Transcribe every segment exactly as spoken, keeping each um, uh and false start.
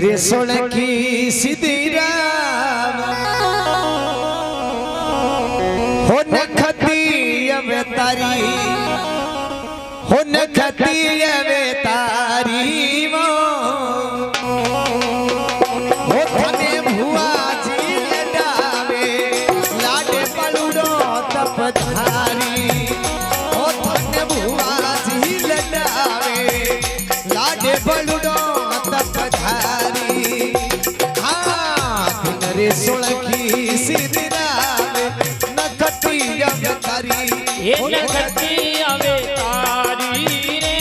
रे सोलंकी सीधी राम हो नखती अवे तारी हो नखती अवे तारी वो हो थने भुआ जी लडावे लाडे पलुडो तपधारी हो थने भुआ जी लडावे लाडे पलुडो तपधारी हाँ रे सोलंकी सीधी राम नखती अवे तारी ये नखती अवे तारी रे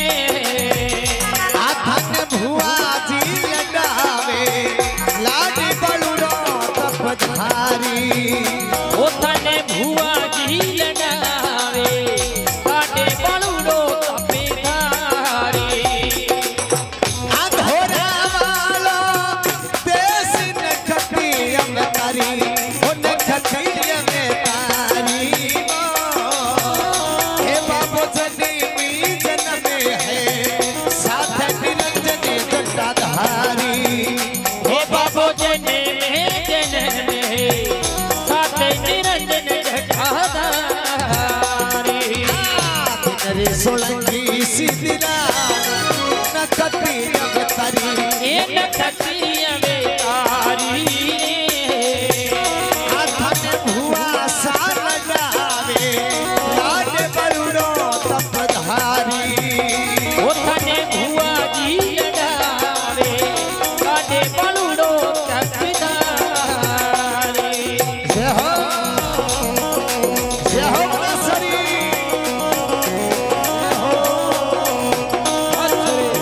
आथन भुआ जी लडावे लाडी बलुडो तपधारी ओ थने भुआ जी लडावे लाडे बलुडो तपधारी अधोरा वालो देश नखती अवे तारी ओ नखती अवे तारी हे बाबू जनी जन्म है साथ निरंजन जटाधारी हे बाबो जने में जन्म है साथ निरंजन जटाधारी रे सोलंकी सीधी राम नखती अवे तारी ये नखती अवे तारी आथन भुआ सा लगावे लाडे बलुडो तपधारी ओ थने भुआ जी लडावे लाडे बलुडो तपधारी जय हो जय हो नसरी हो नसरी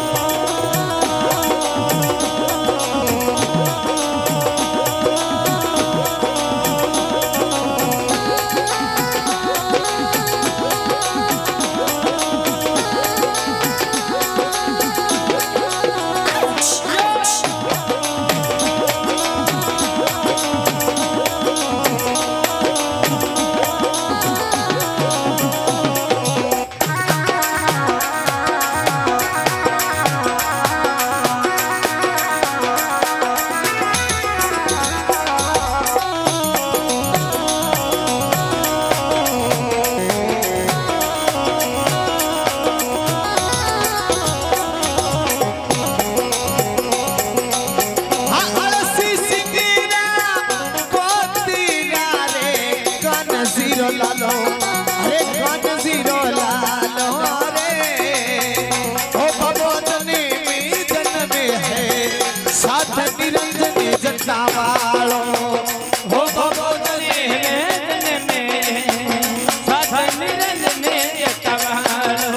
लालो अरे कौन जीरो लालो रे ओ बाबो जने में जन्म है साथ निरंजन जटा वालो ओ बाबो जने में जन्म साथ निरंजन जटावालो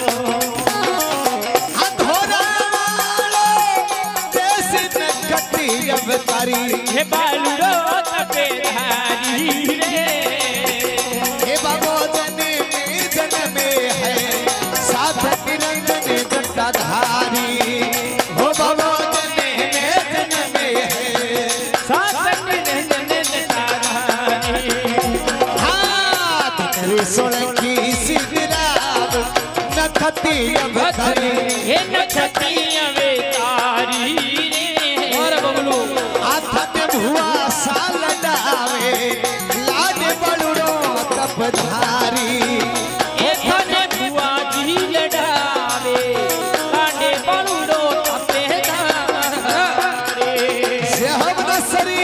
अधोरा वालो देश नखती अवतारी हे बालुडो तपधारी रे हे बाबो जने में जन्म है साथ निरंजन जटाधारी हो बाबो जने में जन्म है साथ निरंजन जटाधारी हाथ रे सोलंकी सीधी राम नखती अवतारी हे नखती अवे तारी रे और बबलू आथन भुआ सा लडावे लाडे बलुडो तपधारी हे थने भुआ जी लडावे लाडे बलुडो तपधारी से हम नसरी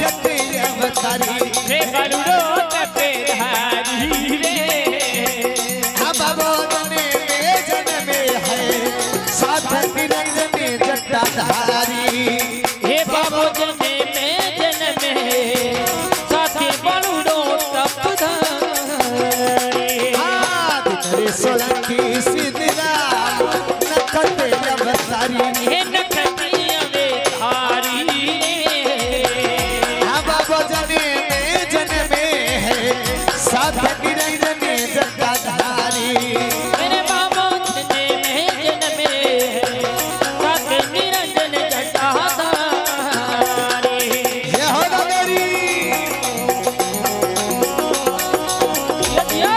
नखते अवतारी रे बलुड़ो तपे धारी रे अब बोलने में जन्म है साथ निरंजन जटाधारी हे बाबू जने में जन्म है साथी बलुड़ो तप धारी रे सोलंकी सिद्धरा नखते अवतारी हे नखते अवतारी अब बोलने में जन्म है साथ निरंजन जटाधारी मेरे बाबू जने में जन्म है साथी निरंजन जटाधारी ये हो नगरी यदिया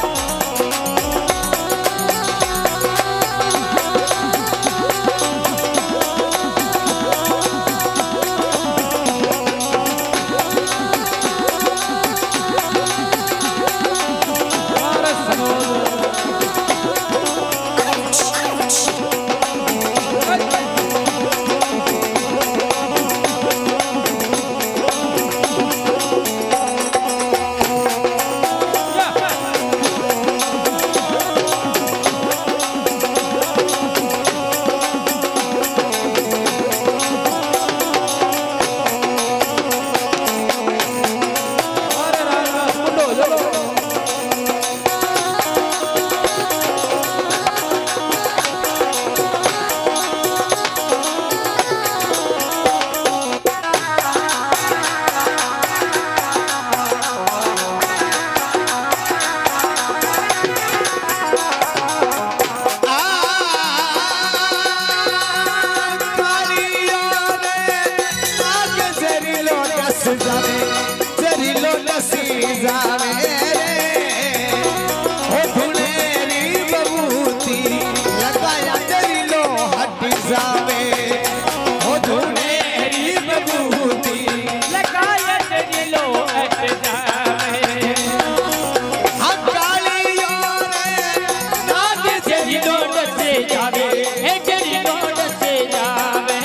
जरीलो नसी जावे रे ओ धुनेरी बबूती लगाया जरीलो हट जावे ओ धुनेरी बबूती लगाया जरीलो हट जावे हम कालियों रे नाग जरीलो डसे जावे हे जरीलो डसे जावे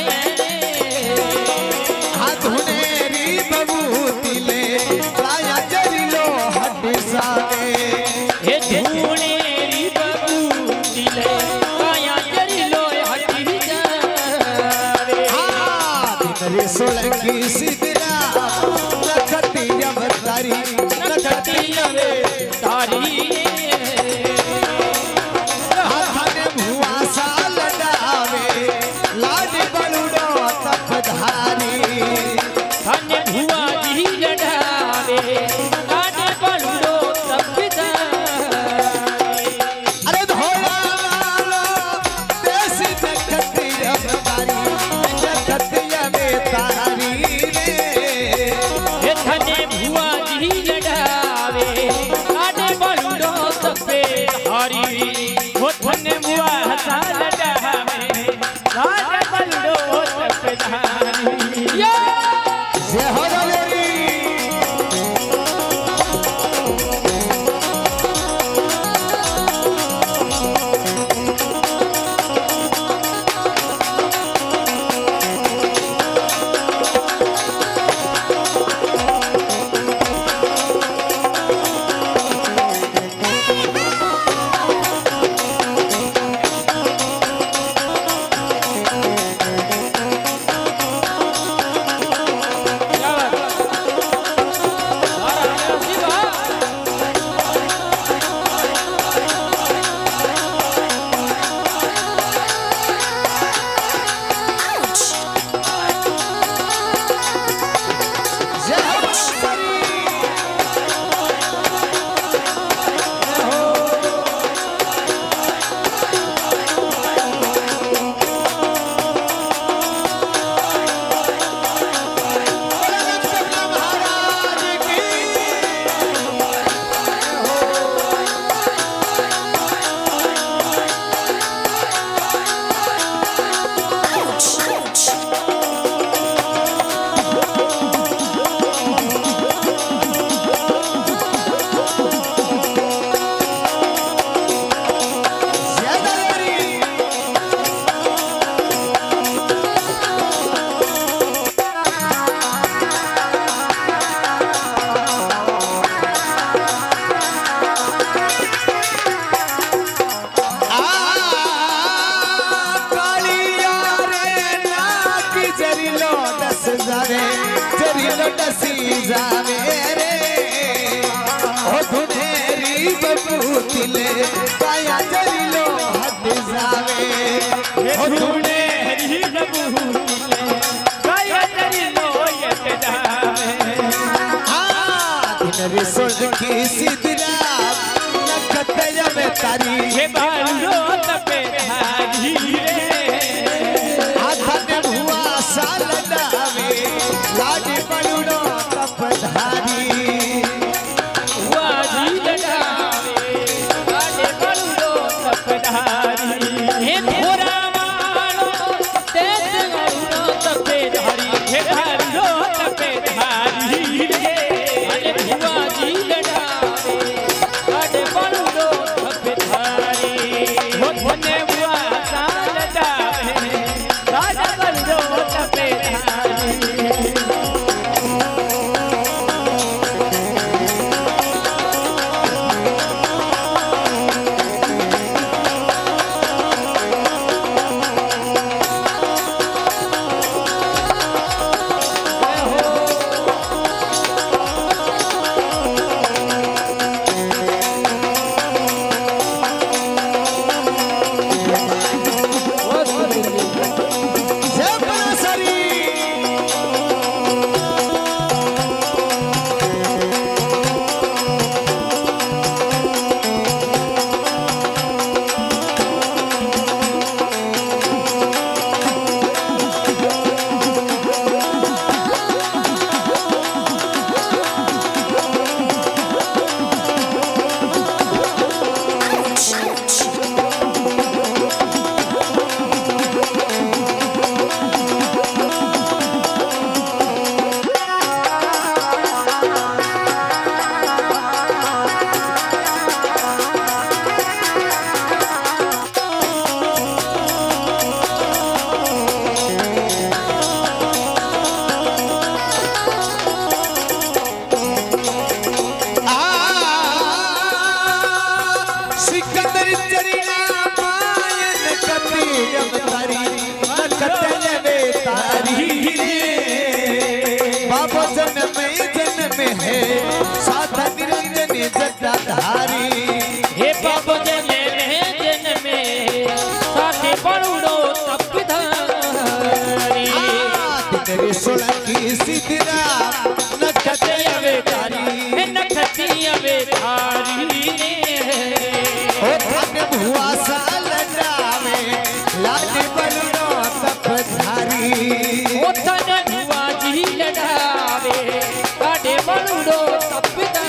धुनेरी बबूती ले लाया जरीलो हट जावे हे धुनेरी बबूती ले लाया जरीलो हट जावे रे सोलंकी सिद्धरा नखती अवतारी नखती अवतारी हाथ में भुआ सा लडावे लाड बलुड़ो तप धारी धन्य भुआ जी लड़ावे लाड बलुड़ो तप धारी अरे धोला वालो देसी नखती अवतारी नखती अवतारी रे हे धन्य भुआ जी लड़ावे लाड बलुड़ो तप धारी हो धन्य भुआ हसा लड़ावे लाड बलुड़ो तप धारी ये हो रे विभूति ले काया जरिलो हट जावे हे धूने हरी विभूति ले काया जरिलो हट जावे दिन रिसोर्ट की सिद्धरा नखतया में तारी हे बालो तपे धारी हाथ में हुआ साल डावे लाडी बलुड़ो तप धारी बाबा जन्म जन्म है साधा निरंजन जटाधारी हे बाबा जन्म जन्म साथे बड़ो तपधारी तेरे सोलह की सिद्धरा नखते अवेतारी नखती अवेतारी ओ धन भुआ साल डावे लाडी बलुड़ो तपधारी ओ धन भुआ जी लड़ावे लाडी बलुड़ो तपधारी